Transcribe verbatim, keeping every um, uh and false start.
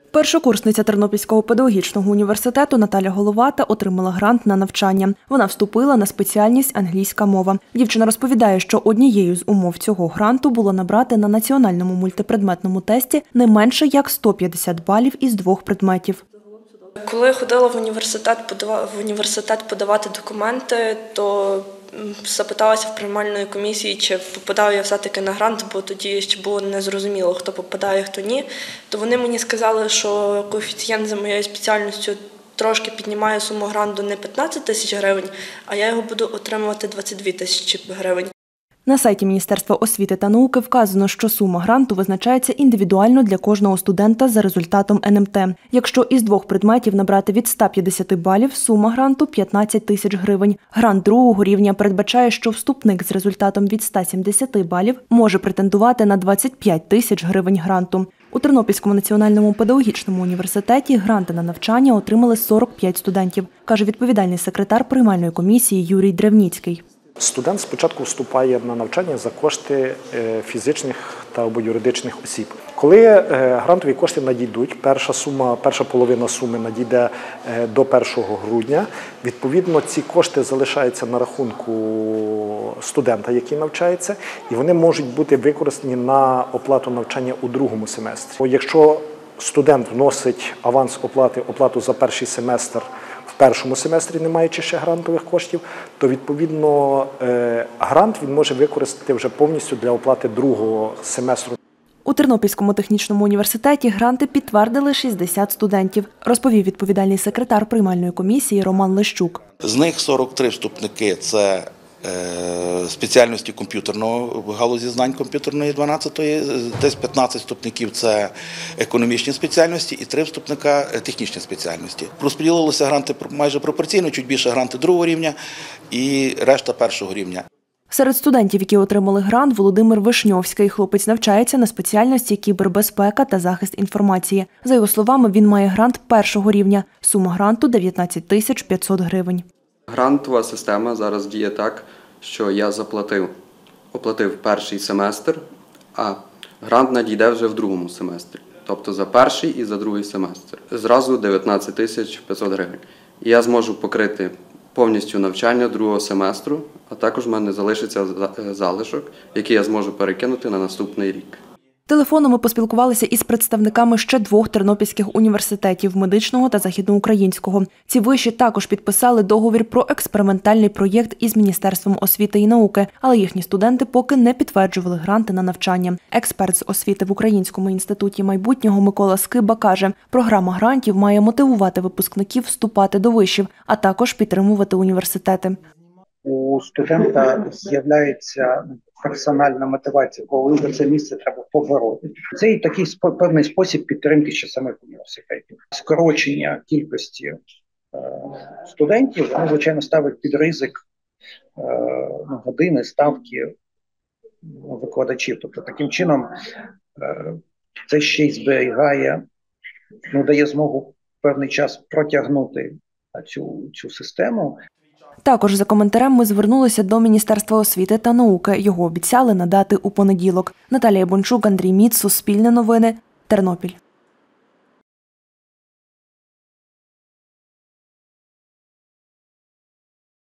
Першокурсниця Тернопільського педагогічного університету Наталя Головата отримала грант на навчання. Вона вступила на спеціальність англійська мова. Дівчина розповідає, що однією з умов цього гранту було набрати на національному мультипредметному тесті не менше як сто п'ятдесят балів із двох предметів. Коли ходила в університет, в університет подавати документи, то запиталася в приймальної комісії, чи попадаю я все-таки на грант, бо тоді ще було незрозуміло, хто попадає, хто ні. То вони мені сказали, що коефіцієнт за моєю спеціальністю трошки піднімає суму гранту не п'ятнадцять тисяч гривень, а я його буду отримувати двадцять дві тисячі гривень. На сайті Міністерства освіти та науки вказано, що сума гранту визначається індивідуально для кожного студента за результатом ен ем те. Якщо із двох предметів набрати від ста п'ятдесяти балів, сума гранту – п'ятнадцять тисяч гривень. Грант другого рівня передбачає, що вступник з результатом від ста сімдесяти балів може претендувати на двадцять п'ять тисяч гривень гранту. У Тернопільському національному педагогічному університеті гранти на навчання отримали сорок п'ять студентів, каже відповідальний секретар приймальної комісії Юрій Древніцький. Студент спочатку вступає на навчання за кошти фізичних та або юридичних осіб. Коли грантові кошти надійдуть, перша сума, перша половина суми надійде до першого грудня, відповідно ці кошти залишаються на рахунку студента, який навчається, і вони можуть бути використані на оплату навчання у другому семестрі. Якщо студент вносить аванс оплати, оплату за перший семестр, в першому семестрі, не маючи ще грантових коштів, то, відповідно, грант він може використати вже повністю для оплати другого семестру. У Тернопільському технічному університеті гранти підтвердили шістдесят студентів, розповів відповідальний секретар приймальної комісії Роман Лещук. З них сорок три вступники – це спеціальності комп'ютерного, галузі знань комп'ютерної дванадцятої, десь п'ятнадцять вступників – це економічні спеціальності і три вступника – технічні спеціальності. Розподілилися гранти майже пропорційно, чуть більше гранти другого рівня і решта першого рівня. Серед студентів, які отримали грант, Володимир Вишньовський. Хлопець навчається на спеціальності кібербезпека та захист інформації. За його словами, він має грант першого рівня. Сума гранту – дев'ятнадцять тисяч п'ятсот гривень. Грантова система зараз діє так, що я заплатив, оплатив перший семестр, а грант надійде вже в другому семестрі. Тобто за перший і за другий семестр. Зразу дев'ятнадцять тисяч п'ятсот гривень. І я зможу покрити повністю навчання другого семестру, а також в мене залишиться залишок, який я зможу перекинути на наступний рік. Телефоном ми поспілкувалися із представниками ще двох тернопільських університетів – медичного та західноукраїнського. Ці виші також підписали договір про експериментальний проєкт із Міністерством освіти і науки, але їхні студенти поки не підтверджували гранти на навчання. Експерт з освіти в Українському інституті майбутнього Микола Скиба каже, програма грантів має мотивувати випускників вступати до вишів, а також підтримувати університети. У студента з'являється персональна мотивація, коли це місце треба побороти. Це і такий певний спосіб підтримки ще самих університетів. Скорочення кількості е, студентів, воно, звичайно, ставить під ризик е, години, ставки викладачів. Тобто, таким чином, е, це ще й зберігає, ну, дає змогу певний час протягнути цю, цю систему. Також за коментарем ми звернулися до Міністерства освіти та науки. Його обіцяли надати у понеділок. Наталія Бончук, Андрій Міц, Суспільне новини, Тернопіль.